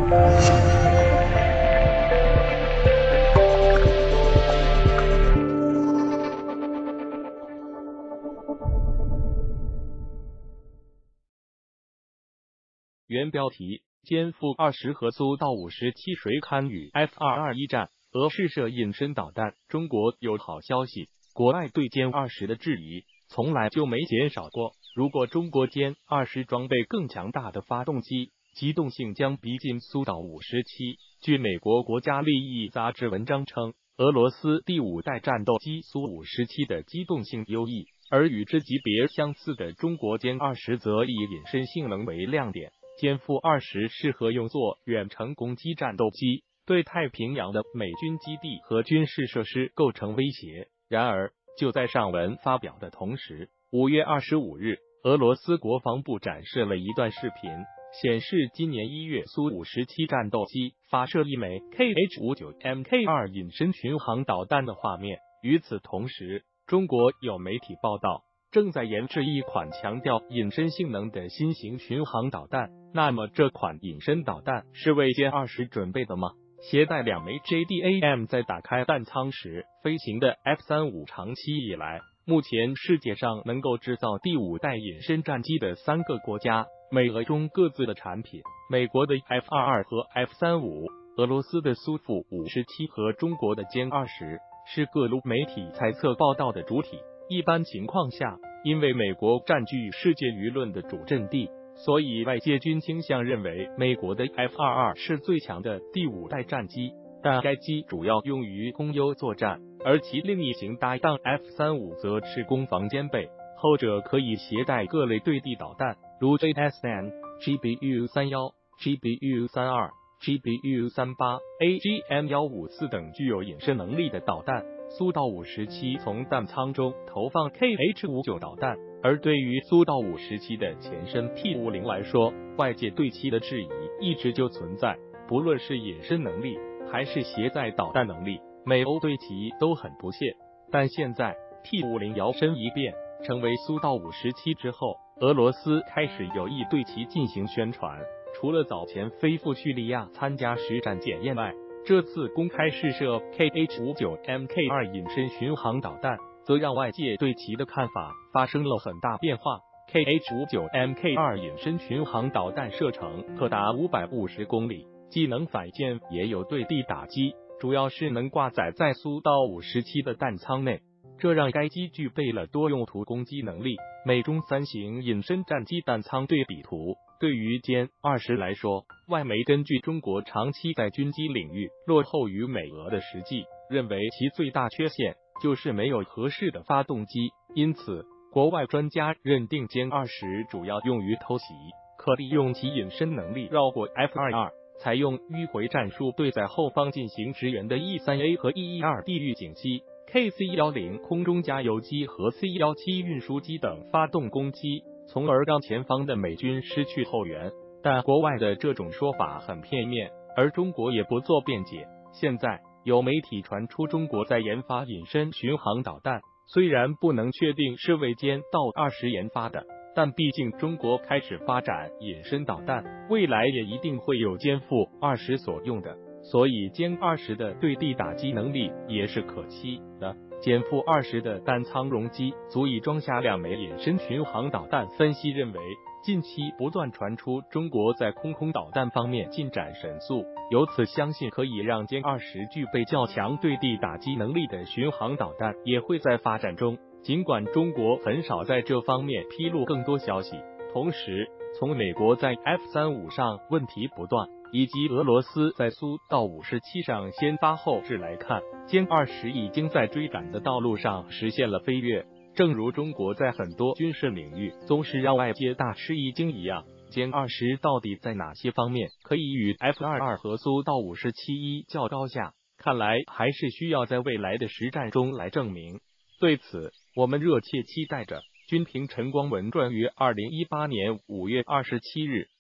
原标题：歼负20和苏到57谁堪与 F-22一战？俄试射隐身导弹，中国有好消息，国外对歼20的质疑从来就没减少过。如果中国歼20装备更强大的发动机，机动性将逼近苏到57。据美国国家利益杂志文章称，俄罗斯第5代战斗机苏57的机动性优异，而与之级别相似的中国歼20则以隐身性能为亮点。歼负20适合用作远程攻击战斗机，对太平洋的美军基地和军事设施构成威胁。然而，就在上文发表的同时，5月25日，俄罗斯国防部展示了一段视频，显示今年1月苏57战斗机发射一枚 Kh-59MK2 隐身巡航导弹的画面。与此同时，中国有媒体报道，正在研制一款强调隐身性能的新型巡航导弹。那么这款隐身导弹是为歼20准备的吗？携带2枚 JDAM 在打开弹舱时飞行的 F-35长期以来，目前世界上能够制造第5代隐身战机的3个国家，美俄中各自的产品，美国的 F-22和 F-35， 俄罗斯的苏 57和中国的歼20，是各路媒体猜测报道的主体。一般情况下，因为美国占据世界舆论的主阵地，所以外界均倾向认为美国的 F-22是最强的第5代战机，但该机主要用于空优作战，而其另一型搭档 F-35则是攻防兼备，后者可以携带各类对地导弹，如 JSN、GBU-31、GBU-32、GBU-38、AGM-154 等具有隐身能力的导弹。苏到57从弹舱中投放 Kh-59导弹，而对于苏到57的前身 T-50来说，外界对其的质疑一直就存在，不论是隐身能力还是携载导弹能力，美欧对其都很不屑。但现在 T-50摇身一变成为苏到57之后，俄罗斯开始有意对其进行宣传。除了早前飞赴叙利亚参加实战检验外，这次公开试射 Kh-59MK2 隐身巡航导弹，则让外界对其的看法发生了很大变化。Kh-59MK2 隐身巡航导弹射程可达550公里，既能反舰也有对地打击，主要是能挂载在苏到57的弹舱内，这让该机具备了多用途攻击能力。美中3型隐身战机弹舱对比图。对于歼20来说，外媒根据中国长期在军机领域落后于美俄的实际，认为其最大缺陷就是没有合适的发动机，因此国外专家认定歼20主要用于偷袭，可利用其隐身能力绕过 F-22，采用迂回战术对在后方进行支援的 E-3A 和 E-12 地狱警机、KC-10 空中加油机和 C-17 运输机等发动攻击，从而让前方的美军失去后援。但国外的这种说法很片面，而中国也不做辩解。现在有媒体传出中国在研发隐身巡航导弹，虽然不能确定是为歼到20研发的，但毕竟中国开始发展隐身导弹，未来也一定会有歼负20所用的，所以歼20的对地打击能力也是可期的。歼负20的弹舱容积足以装下2枚隐身巡航导弹。分析认为，近期不断传出中国在空导弹方面进展神速，由此相信可以让歼20具备较强对地打击能力的巡航导弹也会在发展中。尽管中国很少在这方面披露更多消息，同时从美国在 F-35上问题不断，以及俄罗斯在苏到57上先发后至来看，歼20已经在追赶的道路上实现了飞跃。正如中国在很多军事领域总是让外界大吃一惊一样，歼20到底在哪些方面可以与 F-22和苏到57一较高下，看来还是需要在未来的实战中来证明。对此，我们热切期待着。军评陈光文撰于2018年5月27日。